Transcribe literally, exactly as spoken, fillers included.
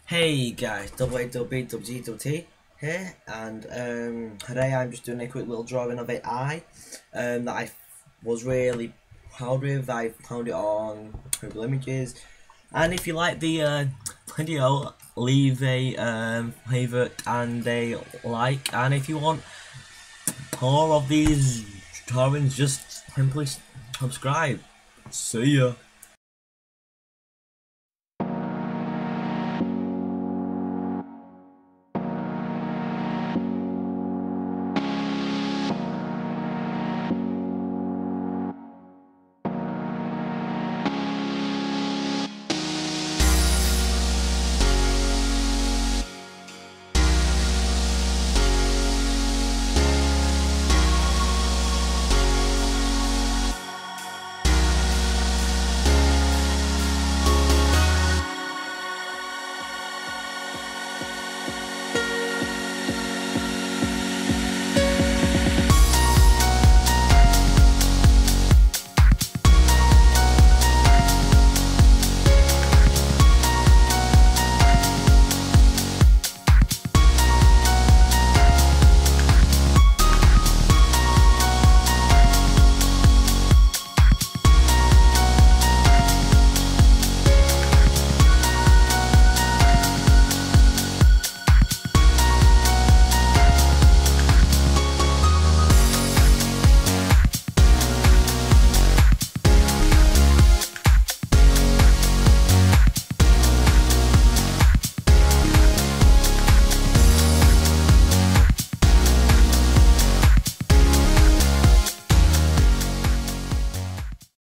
Hey guys, double A double B double G double T here, and um, today I'm just doing a quick little drawing of an eye um, that I was really proud with. I found it on Google Images, and if you like the uh, video, leave a um, favourite and a like, and if you want more of these drawings, just simply subscribe. See ya.